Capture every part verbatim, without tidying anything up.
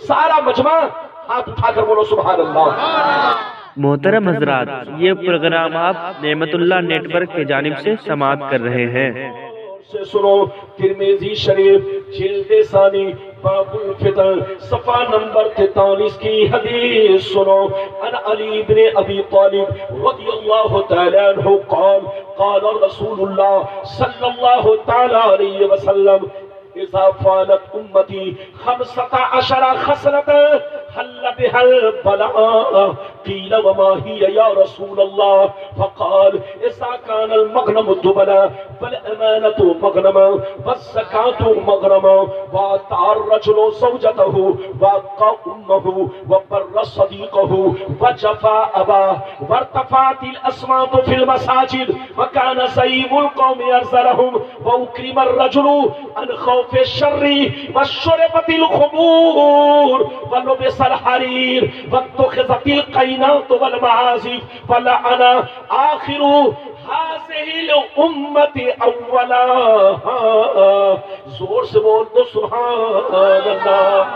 سارا مجمع ہاتھ اٹھا کر بولو سبحان اللہ۔ محترم حضرات، یہ پروگرام آپ نعمت اللہ نیٹ ورک کی جانب سے سماعت کر رہے ہیں۔ سے سنو، ترمذی شریف جلد ثانی باب الفتن صفحہ نمبر تینتالیس کی حدیث سنو۔ عن علی بن ابی طالب رضی اللہ تعالی عنہ قال قال رسول اللہ صلی اللہ تعالی علیہ وسلم اذا فعلت امتی خمسة عشر خصلة حل بها البلاء قيل وما هي يا رسول الله فقال اذا كان المغنم الدبلا فالامانة مغنما والزكاة مغرما وأطاع الرجل زوجته وأتقى أمه وبر صديقه وجفا أباه وارتفعت الأصوات في المساجد وكان زعيم القوم يرزلهم وأكرم الرجل عن خوف في الشر وشربت الخمور ولبس الحرير واتخذت القينات والمعازف فلعن آخر هذه الأمة أولها۔ زور سے بول دو سبحان اللہ۔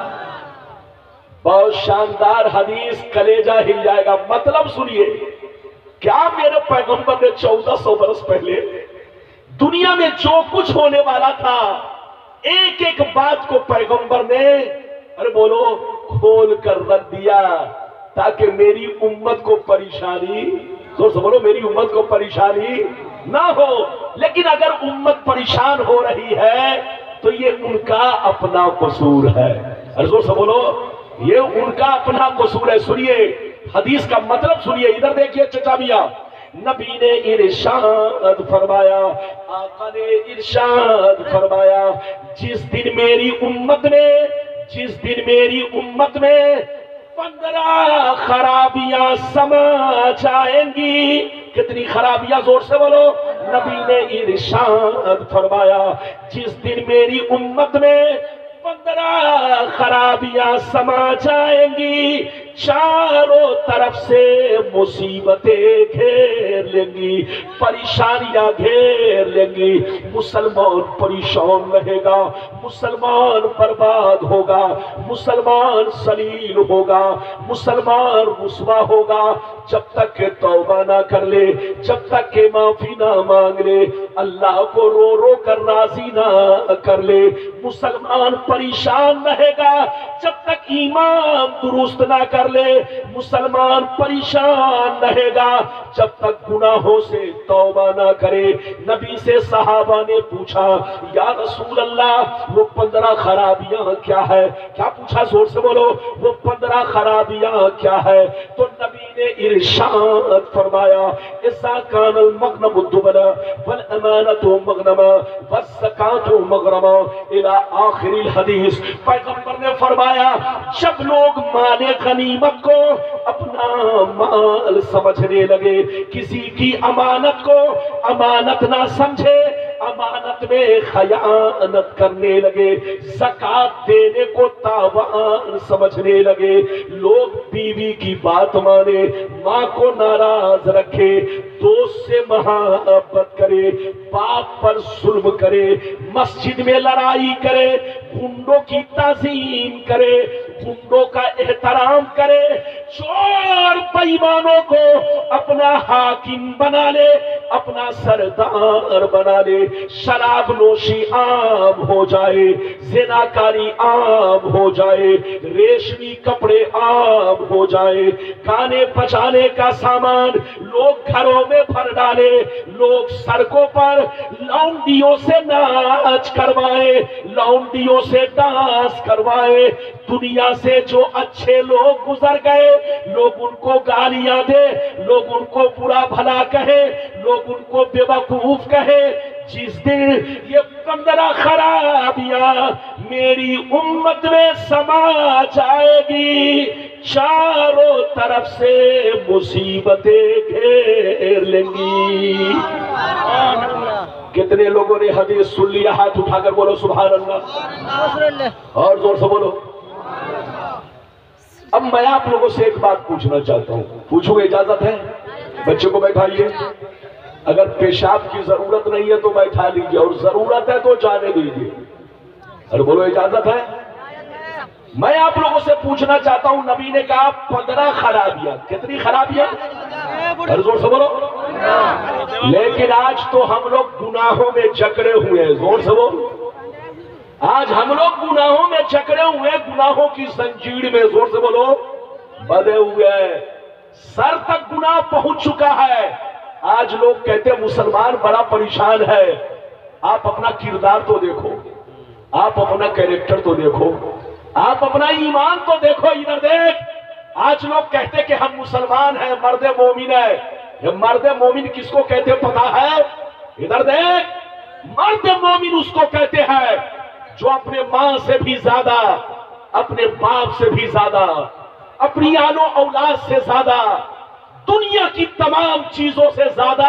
بہت شاندار حدیث، کلیجہ ہل جائے گا۔ مطلب سنیے، کیا میرے پیغمبر نے چودہ سو برس پہلے دنیا میں جو کچھ ہونے والا تھا ایک ایک بات کو پیغمبر نے ارے بولو کھول کر رکھ دیا تاکہ میری امت کو پریشانی، زور سے بولو، میری امت کو پریشانی نہ ہو۔ لیکن اگر امت پریشان ہو رہی ہے تو یہ ان کا اپنا قصور ہے۔ ارے زور سے بولو، یہ ان کا اپنا قصور ہے۔ سنیے حدیث کا مطلب، سنیے ادھر دیکھیے چچا میاں، نبی نے ارشاد فرمایا، آقا نے ارشاد فرمایا، جس دن میری امت میں جس دن میری امت میں پندرہ خرابیاں سما جائیں گی۔ کتنی خرابیاں؟ زور سے بولو۔ نبی نے ارشاد فرمایا، جس دن میری امت میں پندرہ خرابیاں سما جائیں گی، چاروں طرف سے مصیبتیں گھیر لیں گی، پریشانیاں گھیر لیں گی، مسلمان پریشان رہے گا، مسلمان برباد ہوگا، مسلمان ذلیل ہوگا، مسلمان رسوا ہوگا، جب تک کہ توبہ نہ کر لے، جب تک کہ معافی نہ مانگ لے، اللہ کو رو رو کر راضی نہ کر لے، مسلمان پریشان رہے گا، جب تک ایمان درست نہ کر لے، مسلمان پریشان رہے گا، جب تک گناہوں سے توبہ نہ کرے۔ نبی سے صحابہ نے پوچھا، یا رسول اللہ وہ پندرہ خرابیاں کیا ہے؟ کیا پوچھا؟ زور سے بولو، وہ پندرہ خرابیاں کیا ہے؟ تو نبی نے ارشاد فرمایا، اذا كان المغنم الدبلا والامانة مغنما والزکاة مغرما الى آخر الحدیث۔ پیغمبر نے فرمایا، جب لوگ مال غنیمت کو اپنا مال سمجھنے لگے، کسی کی امانت کو امانت نہ سمجھے، امانت میں خیانت کرنے لگے، زکوٰۃ دینے کو تاوان سمجھنے لگے، لوگ بیوی کی بات مانے، ماں کو ناراض رکھے، دوست سے محبت کرے، باپ پر ظلم کرے، مسجد میں لڑائی کرے، گنڈوں کی تعظیم کرے، گنڈوں کا احترام کرے، چور بے ایمانوں کو اپنا حاکم بنا لے، اپنا سردار بنا لے، شراب نوشی عام ہو جائے، زناکاری عام ہو جائے، ریشمی کپڑے عام ہو جائے، گانے بجانے کا سامان لوگ گھروں میں بھر ڈالے، لوگ سڑکوں پر لونڈیوں سے ناچ کروائے، لونڈیوں سے ڈانس کروائے، دنیا سے جو اچھے لوگ گزر گئے لوگ ان کو گالیاں دے، لوگ ان کو برا بھلا کہے، لوگ ان کو بے وقوف کہے۔ جس دن یہ پندرہ خرابیاں میری امت میں سما جائے گی، چاروں طرف سے مصیبتیں گھیر لیں گی۔ کتنے لوگوں نے حدیث سن لیا؟ ہاتھ اٹھا کر بولو سبحان اللہ، اور زور سے بولو۔ اب میں آپ لوگوں سے ایک بات پوچھنا چاہتا ہوں، پوچھوں گے؟ اجازت ہے؟ بچے کو بیٹھائیے، اگر پیشاب کی ضرورت نہیں ہے تو بیٹھا لیجیے، اور ضرورت ہے تو جانے دیجیے۔ اور بولو اجازت ہے؟ میں آپ لوگوں سے پوچھنا چاہتا ہوں، نبی نے کہا پندرہ خرابیاں، کتنی خرابیاں؟ زور سے بولو۔ لیکن آج تو ہم لوگ گناہوں میں جکڑے ہوئے ہیں، زور سے بولو۔ آج ہم لوگ گناہوں میں جکڑے ہوئے، گناہوں کی زنجیر میں، زور سے بولو، بدے ہوئے ہیں، سر تک گناہ پہنچ چکا ہے۔ آج لوگ کہتے ہیں مسلمان بڑا پریشان ہے۔ آپ اپنا کردار تو دیکھو، آپ اپنا کیریکٹر تو دیکھو، آپ اپنا ایمان تو دیکھو، ادھر دیکھ۔ آج لوگ کہتے کہ ہم مسلمان ہیں، مرد مومن ہے۔ یہ مرد مومن کس کو کہتے پتا ہے؟ ادھر دیکھ، مرد مومن اس کو کہتے ہیں جو اپنے ماں سے بھی زیادہ، اپنے باپ سے بھی زیادہ، اپنی آل و اولاد سے زیادہ، دنیا کی تمام چیزوں سے زیادہ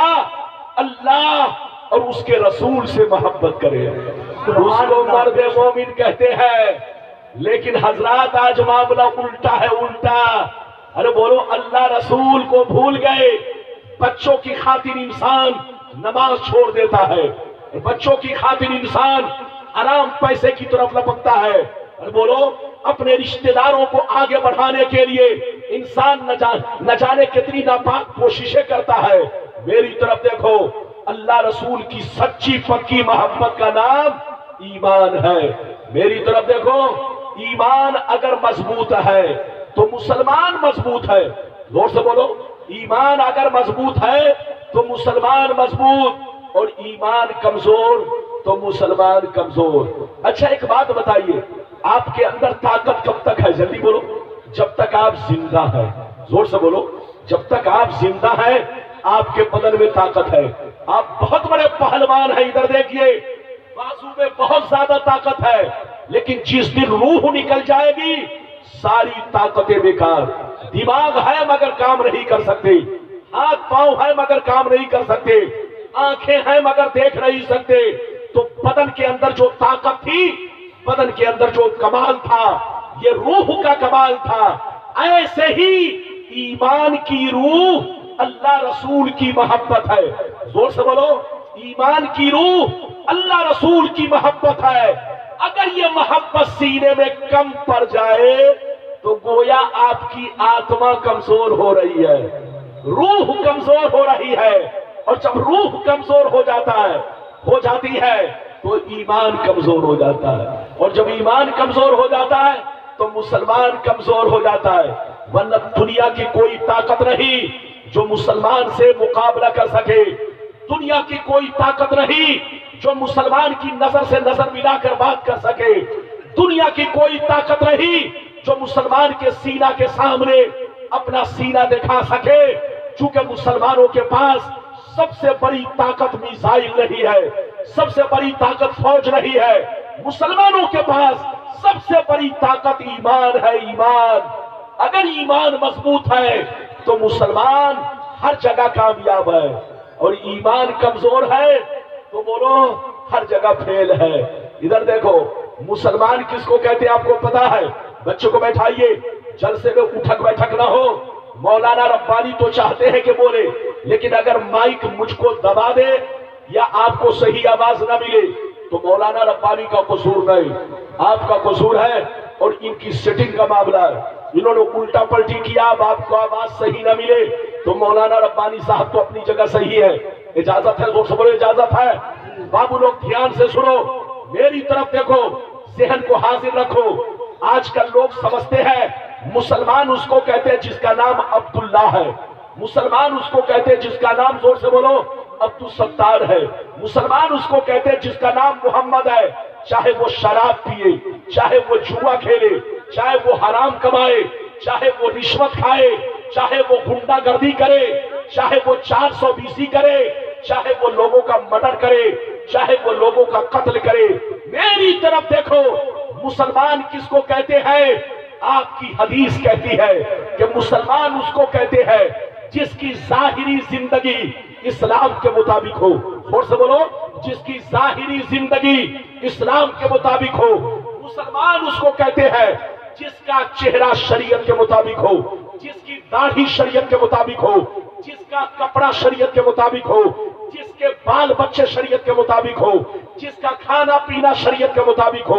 اللہ اور اس کے رسول سے محبت کرے، اس کو مرد مومن کہتے ہیں۔ لیکن حضرات آج معاملہ الٹا ہے، الٹا۔ ارے بولو، اللہ رسول کو بھول گئے۔ بچوں کی خاطر انسان نماز چھوڑ دیتا ہے، بچوں کی خاطر انسان حرام پیسے کی طرف لپکتا ہے۔ ارے بولو، اپنے رشتہ داروں کو آگے بڑھانے کے لیے انسان نہ جانے کتنی ناپاک کوششیں کرتا ہے۔ میری طرف دیکھو، اللہ رسول کی سچی پکی محبت کا نام ایمان ہے۔ میری طرف دیکھو، ایمان اگر مضبوط ہے تو مسلمان مضبوط ہے، زور سے بولو، ایمان اگر مضبوط ہے تو مسلمان مضبوط، اور ایمان کمزور تو مسلمان کمزور۔ اچھا ایک بات بتائیے، آپ کے اندر طاقت کب تک ہے؟ جلدی بولو۔ جب تک آپ زندہ ہیں، زور سے بولو، جب تک آپ زندہ ہیں آپ کے بدن میں طاقت ہے۔ آپ بہت بڑے پہلوان ہیں، ادھر دیکھیے، بازو میں بہت زیادہ طاقت ہے، لیکن جس دن روح نکل جائے گی ساری طاقتیں بیکار۔ دماغ ہے مگر کام نہیں کر سکتے، ہاتھ پاؤں ہے مگر کام نہیں کر سکتے، آنکھیں ہیں مگر دیکھ نہیں سکتے۔ تو بدن کے اندر جو طاقت تھی، بدن کے اندر جو کمال تھا، یہ روح کا کمال تھا۔ ایسے ہی ایمان کی روح اللہ رسول کی محبت ہے، زور سے بولو، ایمان کی روح اللہ رسول کی محبت ہے۔ اگر یہ محبت سینے میں کم پڑ جائے تو گویا آپ کی آتما کمزور ہو رہی ہے، روح کمزور ہو رہی ہے، اور جب روح کمزور ہو جاتا ہے ہو جاتی ہے تو ایمان کمزور ہو جاتا ہے، اور جب ایمان کمزور ہو جاتا ہے تو مسلمان کمزور ہو جاتا ہے۔ ورنہ دنیا کی کوئی طاقت نہیں جو مسلمان سے مقابلہ کر سکے، دنیا کی کوئی طاقت نہیں جو مسلمان کی نظر سے نظر ملا کر بات کر سکے، دنیا کی کوئی طاقت نہیں جو مسلمان کے سینہ کے سامنے اپنا سینہ دکھا سکے، چونکہ مسلمانوں کے پاس سب سے بڑی طاقت میزائل نہیں ہے، سب سے بڑی طاقت فوج نہیں ہے، مسلمانوں کے پاس سب سے بڑی طاقت ایمان ہے، ایمان۔ اگر ایمان مضبوط ہے تو مسلمان ہر جگہ کامیاب ہے، اور ایمان کمزور ہے تو بولو ہر جگہ فیل ہے۔ ادھر دیکھو، مسلمان کس کو کہتے ہیں آپ کو پتا ہے؟ بچوں کو بیٹھائیے، جلسے میں اٹھک بیٹھک نہ ہو۔ مولانا ربانی تو چاہتے ہیں کہ بولے، لیکن اگر مائک مجھ کو دبا دے یا آپ کو صحیح آواز نہ ملے تو مولانا ربانی کا قصور نہیں، آپ کا قصور ہے، اور ان کی سیٹنگ کا معاملہ ہے۔ انہوں نے الٹا پلٹی کیا، اب آپ کو آواز صحیح نہ ملے تو مولانا ربانی صاحب تو اپنی جگہ صحیح ہے، اجازت ہے، زور سے بولو اجازت ہے۔ بابو لوگ دھیان سے سنو، میری طرف دیکھو، ذہن کو حاضر رکھو۔ آج کل لوگ سمجھتے ہیں مسلمان اس کو کہتے ہیں جس کا نام عبداللہ ہے، مسلمان اس کو کہتے ہیں جس کا نام، زور سے بولو، عبدالستار ہے، مسلمان اس کو کہتے ہیں جس کا نام محمد ہے۔ چاہے وہ شراب پیے، چاہے وہ جوا کھیلے، چاہے وہ حرام کمائے، چاہے وہ رشوت کھائے، چاہے وہ غنڈہ گردی کرے، چاہے وہ چار سو بیسی کرے، چاہے وہ لوگوں کا مرڈر کرے، چاہے وہ لوگوں کا قتل کرے، میری طرف دیکھو، مسلمان کس کو کہتے ہیں؟ آپ کی حدیث کہتی ہے کہ مسلمان اس کو کہتے ہیں جس کی ظاہری زندگی اسلام کے مطابق ہو، اور سے بولو، جس کی ظاہری زندگی اسلام کے مطابق ہو۔ مسلمان اس کو کہتے ہیں جس کا چہرہ شریعت کے مطابق ہو، جس کی داڑھی شریعت کے مطابق ہو، جس کا کپڑا شریعت کے مطابق ہو، جس کے بال بچے شریعت کے مطابق ہو، جس کا کھانا پینا شریعت کے مطابق ہو،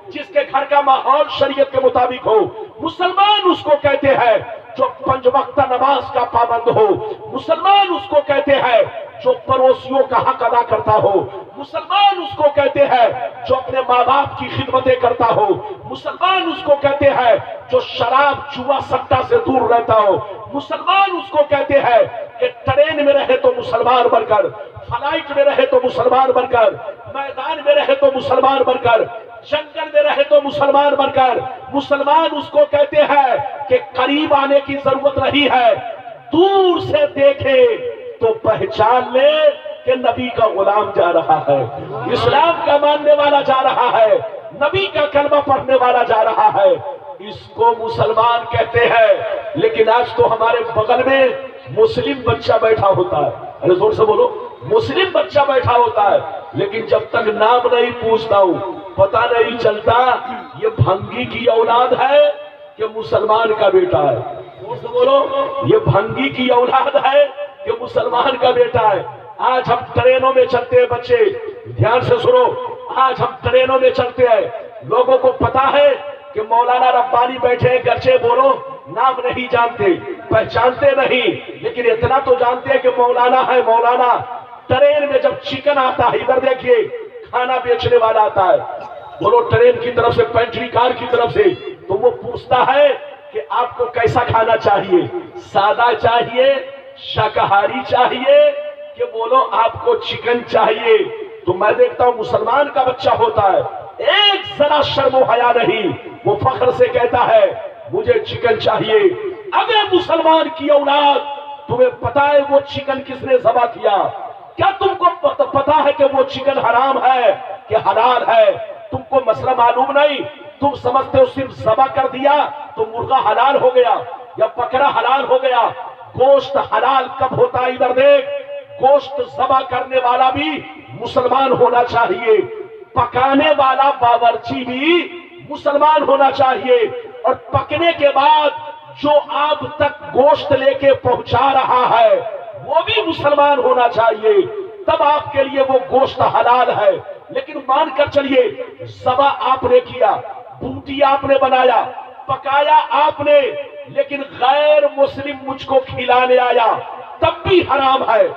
جس کے گھر کا ماحول شریعت کے مطابق ہو، مسلمان اس کو کہتے ہیں جو پنج وقتہ نماز کا پابند ہو، مسلمان اس کو کہتے ہیں جو پڑوسیوں کا حق ادا کرتا ہو، مسلمان اس کو کہتے ہیں جو اپنے ماں باپ کی خدمتیں کرتا ہو، مسلمان اس کو کہتے ہیں جو شراب جوا سٹا سے دور رہتا ہو، مسلمان اس کو کہتے ہیں کہ ٹرین میں رہے تو مسلمان بن کر، فلائٹ میں رہے تو مسلمان بن کر، میدان میں رہے تو مسلمان بن کر، جنگل میں رہے تو مسلمان بن کر، مسلمان اس کو کہتے ہیں کہ قریب آنے کی ضرورت نہیں ہے، دور سے دیکھے تو پہچان لے کہ نبی کا غلام جا رہا ہے، اسلام کا ماننے والا جا رہا ہے، نبی کا کلمہ پڑھنے والا جا رہا ہے، اس کو مسلمان کہتے ہیں۔ لیکن آج تو ہمارے بغل میں مسلم بچہ بیٹھا ہوتا ہے، ارے زور سے بولو، مسلم بچہ بیٹھا ہوتا ہے، لیکن جب تک نام نہیں پوچھتا ہوں پتہ نہیں چلتا یہ بھنگی کی اولاد ہے کہ مسلمان کا بیٹا ہے۔ زور سے بولو، یہ بھنگی کی اولاد ہے کہ مسلمان کا بیٹا ہے۔ آج ہم ٹرینوں میں چلتے ہیں، بچے دھیان سے سنو، آج ہم ٹرینوں میں چلتے ہیں، لوگوں کو پتا ہے کہ مولانا ربانی بیٹھے ہیں، گرچہ بولو نام نہیں جانتے، پہچانتے نہیں، لیکن اتنا تو جانتے ہیں کہ مولانا ہے مولانا۔ ٹرین میں جب چکن آتا ہے، ادھر دیکھیے کھانا بیچنے والا آتا ہے، بولو ٹرین کی طرف سے، پینٹری کار کی طرف سے، تو وہ پوچھتا ہے کہ آپ کو کیسا کھانا چاہیے، سادہ چاہیے، شاکاہاری چاہیے، کہ بولو آپ کو چکن چاہیے۔ تو میں دیکھتا ہوں مسلمان کا بچہ ہوتا ہے، ایک ذرا شرم و حیا نہیں، وہ فخر سے کہتا ہے مجھے چکن چاہیے۔ اگر مسلمان کی اولاد، تمہیں پتا ہے وہ چکن کس نے ذبح کیا؟ کیا تم کو پتا ہے کہ وہ چکن حرام ہے کہ حلال ہے؟ تم کو مسئلہ معلوم نہیں، تم سمجھتے ہو صرف ذبح کر دیا تو مرغا حلال ہو گیا یا بکرا حلال ہو گیا۔ گوشت حلال کب ہوتا ہے؟ ادھر دیکھ، گوشت ذبح کرنے والا بھی مسلمان ہونا چاہیے، پکانے والا باورچی بھی مسلمان ہونا چاہیے، اور پکنے کے بعد جو آپ تک گوشت لے کے پہنچا رہا ہے وہ بھی مسلمان ہونا چاہیے، تب آپ کے لیے وہ گوشت حلال ہے۔ لیکن مان کر چلیے ذبح آپ نے کیا، بوٹی آپ نے بنایا، پکایا آپ نے، لیکن غیر مسلم مجھ کو کھلانے آیا، تب بھی حرام ہے،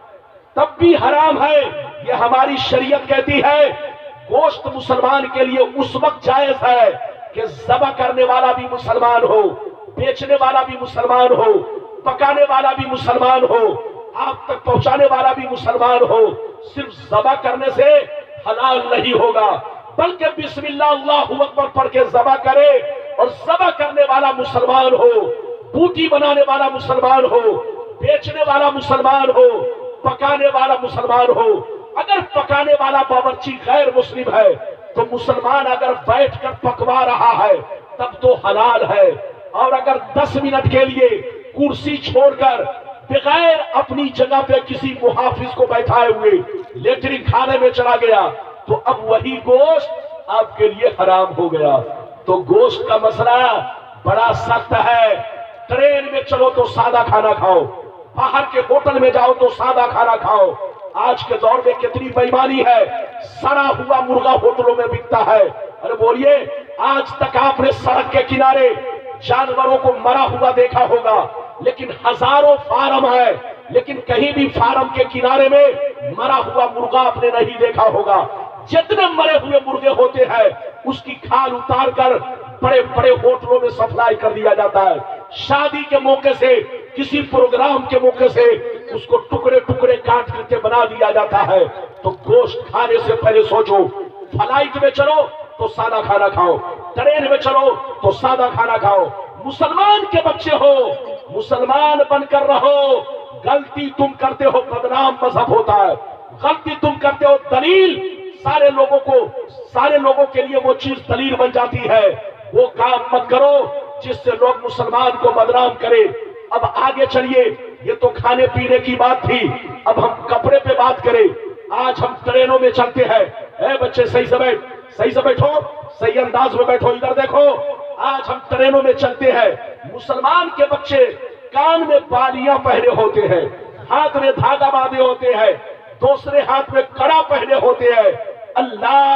تب بھی حرام ہے۔ یہ ہماری شریعت کہتی ہے گوشت مسلمان کے لیے اس وقت جائز ہے کہ ذبح کرنے والا بھی مسلمان ہو، بیچنے والا بھی مسلمان ہو، پکانے والا بھی مسلمان ہو، آپ تک پہنچانے والا بھی مسلمان ہو۔ صرف ذبح کرنے سے حلال نہیں ہوگا، بلکہ بسم اللہ اللہ اکبر پڑھ کے ذبح کرے، اور ذبح کرنے والا مسلمان ہو، بوٹی بنانے والا مسلمان ہو، بیچنے والا مسلمان ہو، پکانے والا مسلمان ہو۔ اگر پکانے والا باورچی غیر مسلم ہے تو مسلمان اگر بیٹھ کر پکوا رہا ہے تب تو حلال ہے، اور اگر دس منٹ کے لیے کرسی چھوڑ کر بغیر اپنی جگہ پہ کسی محافظ کو بیٹھائے ہوئے لیٹرین کھانے میں چلا گیا تو اب وہی گوشت آپ کے لیے حرام ہو گیا۔ تو گوشت کا مسئلہ بڑا سخت ہے۔ ٹرین میں چلو تو سادہ کھانا کھاؤ، باہر کے ہوٹل میں جاؤ تو سادہ کھانا کھاؤ۔ آج کے دور میں کتنی بے ایمانی ہے، سڑا ہوا مرغا ہوٹلوں میں بکتا ہے۔ ارے بولیے، آج تک آپ نے سڑک کے کنارے جانوروں کو مرا ہوا دیکھا ہوگا، لیکن ہزاروں فارم ہے، لیکن کہیں بھی فارم کے کنارے میں مرا ہوا مرغا آپ نے نہیں دیکھا ہوگا۔ جتنے مرے ہوئے مرغے ہوتے ہیں اس کی کھال اتار کر بڑے بڑے ہوٹلوں میں سپلائی کر دیا جاتا ہے۔ شادی کے موقع سے، کسی پروگرام کے موقع سے اس کو ٹکڑے ٹکڑے کاٹ کر کے بنا دیا جاتا ہے۔ تو گوشت کھانے سے پہلے سوچو، فلائٹ میں چلو تو سادہ کھانا کھاؤ، ٹرین میں چلو تو سادہ کھانا کھاؤ۔ مسلمان کے بچے ہو، مسلمان بن کر رہو۔ غلطی تم کرتے ہو بدنام مذہب ہوتا ہے، غلطی تم کرتے ہو دلیل سارے لوگوں کو، سارے لوگوں کے لیے وہ چیز دلیل بن جاتی ہے۔ وہ کام مت کرو جس سے لوگ مسلمان کو بدنام کرے۔ اب آگے چلیے، یہ تو کھانے پینے کی بات تھی، اب ہم کپڑے پہ بات کریں۔ آج ہم ٹرینوں میں چلتے ہیں، اے بچے صحیح سے بیٹھ، صحیح سے بیٹھو، صحیح انداز میں بیٹھو، ادھر دیکھو۔ آج ہم ٹرینوں میں چلتے ہیں، مسلمان کے بچے کان میں بالیاں پہنے ہوتے ہیں، ہاتھ میں دھاگا باندھے ہوتے ہیں، دوسرے ہاتھ میں کڑا پہنے ہوتے ہیں۔ اللہ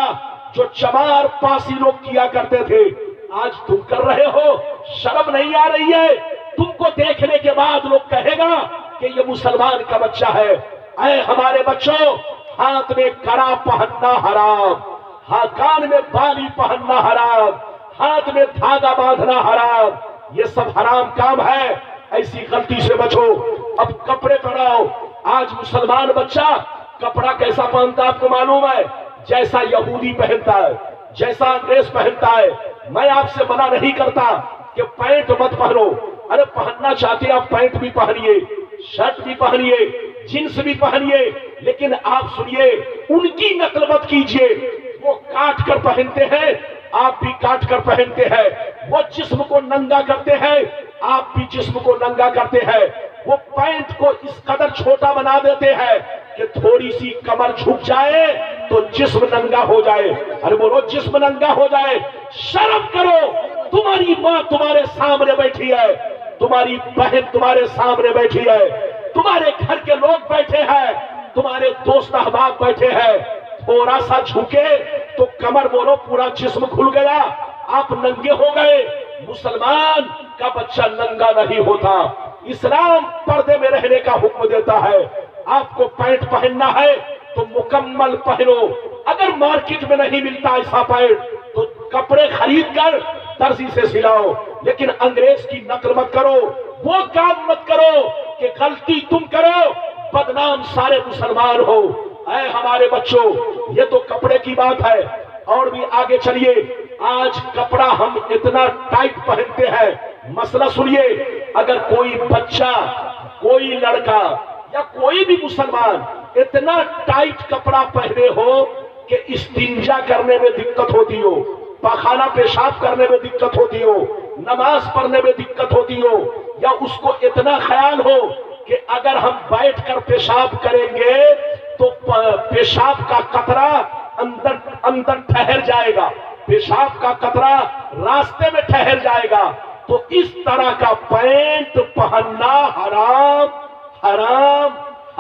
जो चमार पासी लोग किया करते थे, आज तुम कर रहे हो। शर्म नहीं आ रही है? तुमको देखने के बाद लोग कहेगा कि ये मुसलमान का बच्चा है। ऐ हमारे बच्चों, हाथ में कड़ा पहनना हराम, हाँ कान में बाली पहनना हराम, हाथ में धागा बांधना हराम, ये सब हराम काम है। ऐसी गलती से बचो। अब कपड़े पहनाओ। आज मुसलमान बच्चा कपड़ा कैसा पहनता है आपको मालूम है? जैसा यहूदी पहनता है, जैसा अंग्रेज पहनता है। मैं आपसे मना नहीं करता कि पैंट मत पहनो। अरे पहनना चाहते आप पैंट भी पहनिए, शर्ट भी पहनिए, जींस भी पहनिए, लेकिन आप सुनिए, उनकी नकल मत कीजिए। वो काट कर पहनते हैं, आप भी काट कर पहनते हैं। वो जिस्म को नंगा करते हैं, आप भी जिस्म को नंगा करते हैं। वो पैंट को इस कदर छोटा बना देते हैं कि थोड़ी सी कमर झुक जाए तो जिस्म नंगा हो जाए। अरे बोलो, जिस्म नंगा हो जाए। शर्म करो, तुम्हारी माँ तुम्हारे सामने बैठी है, तुम्हारी बहन तुम्हारे सामने बैठी है, तुम्हारे घर के लोग बैठे हैं, तुम्हारे दोस्त अहबाब बैठे हैं। थोड़ा सा झुके तो कमर बोलो पूरा जिस्म खुल गया, आप नंगे हो गए। मुसलमान का बच्चा नंगा नहीं होता। इस्लाम पर्दे में रहने का हुक्म देता है। आपको पैंट पहनना है तो मुकम्मल पहनो। अगर मार्केट में नहीं मिलता ऐसा पैंट तो कपड़े खरीद कर दर्जी से सिलाओ, लेकिन अंग्रेज की नकल मत करो। वो काम मत करो कि गलती तुम करो, बदनाम सारे मुसलमान हो। ऐ हमारे बच्चों, ये तो कपड़े की बात है, और भी आगे चलिए। आज कपड़ा हम इतना टाइट पहनते हैं। मसला सुनिए, अगर कोई बच्चा, कोई लड़का या कोई भी मुसलमान इतना टाइट कपड़ा पहने हो कि इस्तिंजा करने में दिक्कत होती हो, पाखाना पेशाब करने में दिक्कत होती हो, नमाज पढ़ने में दिक्कत होती हो, या उसको इतना ख्याल हो कि अगर हम बैठकर पेशाब करेंगे तो पेशाब का कतरा अंदर अंदर ठहर जाएगा, पेशाब का कतरा रास्ते में ठहर जाएगा, तो इस तरह का पैंट पहनना हराम हराम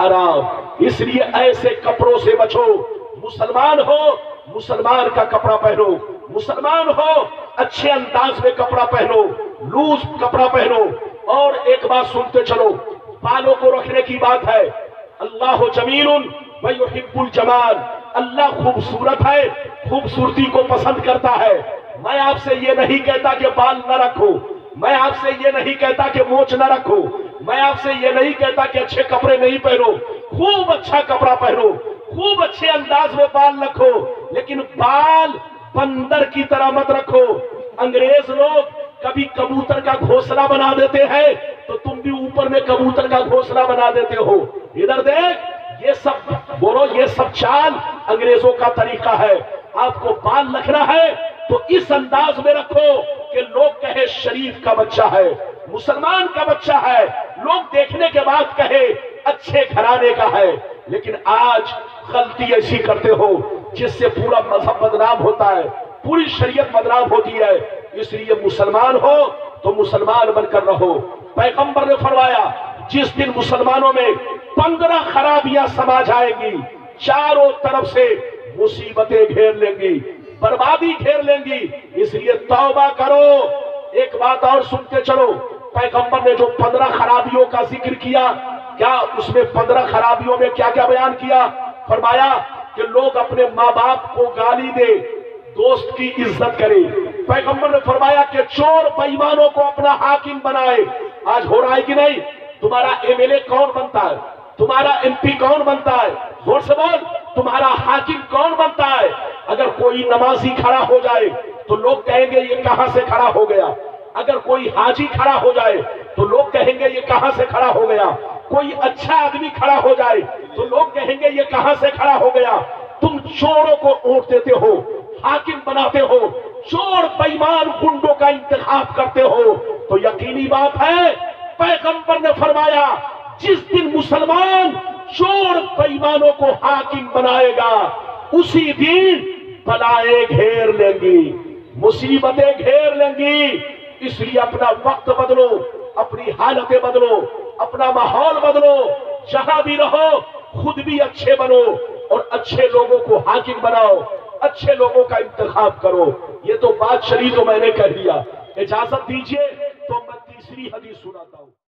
हराम। इसलिए ऐसे कपड़ों से बचो। मुसलमान हो, मुसलमान का कपड़ा पहनो। मुसलमान हो, अच्छे अंदाज में कपड़ा पहनो, लूज कपड़ा पहनो। और एक बात सुनते चलो, बालों को रखने की बात है। अल्लाह जमीलुन व युहिब्बुल जमाल, अल्लाह खूबसूरत है, खूबसूरती को पसंद करता है। मैं आपसे ये नहीं कहता कि बाल न रखो, मैं आपसे ये नहीं कहता कि मोछ न रखो, मैं आपसे ये नहीं कहता कि अच्छे कपड़े नहीं पहनो। खूब अच्छा कपड़ा पहनो, खूब अच्छे अंदाज में बाल रखो, लेकिन बाल बंदर की तरह मत रखो। अंग्रेज लोग कभी कबूतर का घोंसला बना देते हैं तो तुम भी ऊपर में कबूतर का घोंसला बना देते हो। इधर देख, ये सब बोलो, ये सब चाल अंग्रेजों का तरीका है। आपको बाल रखना है तो इस अंदाज में रखो कि लोग कहे शरीफ का बच्चा है, मुसलमान का बच्चा है, लोग देखने के बाद कहे अच्छे घराने का है। लेकिन आज गलती ऐसी करते हो जिससे पूरा मजहब बदनाम होता है, पूरी शरीयत बदनाम होती है। इसलिए मुसलमान हो तो मुसलमान बनकर रहो। पैगंबर ने फरमाया, जिस दिन मुसलमानों में पंद्रह खराबियां समा जाएंगी, चारों तरफ से मुसीबतें घेर लेंगी, बर्बादी घेर लेंगी। इसलिए तौबा करो। एक बात और सुनते चलो, पैगंबर ने जो पंद्रह खराबियों का जिक्र किया, क्या उसमें पंद्रह खराबियों में क्या क्या बयान किया? फरमाया कि लोग अपने माँ बाप को गाली दे, दोस्त की इज्जत करे। पैगंबर ने फरमाया कि चोर बेईमानों को अपना हाकिम बनाए। आज हो रहा है कि नहीं? तुम्हारा एमएलए कौन बनता है? तुम्हारा एमपी कौन बनता है? जोर से बोल, तुम्हारा हाकिम कौन बनता है? अगर कोई नमाजी खड़ा हो जाए तो लोग कहेंगे ये कहां से खड़ा हो गया। अगर कोई हाजी खड़ा हो जाए तो लोग कहेंगे ये कहां से खड़ा हो गया। कोई अच्छा आदमी खड़ा हो जाए तो लोग कहेंगे ये कहां से खड़ा हो गया। तुम चोरों को वोट देते हो, हाकिम बनाते हो, चोर बेईमान गुंडों का इंतखाब करते हो, तो यकीनी बात है पैगंबर ने फरमाया, जिस दिन मुसलमान चोर बेईमानों को हाकिम बनाएगा, उसी दिन बलाएं घेर लेंगी, मुसीबतें घेर लेंगी। इसलिए अपना वक्त बदलो, अपनी हालतें बदलो, अपना माहौल बदलो। जहां भी रहो खुद भी अच्छे बनो और अच्छे लोगों को हाकिम बनाओ। اچھے لوگوں کا انتخاب کرو. یہ تو بات شریع تو میں نے کہہ دیا. اجازت دیجئے تو میں تیسری حدیث سناتا ہوں.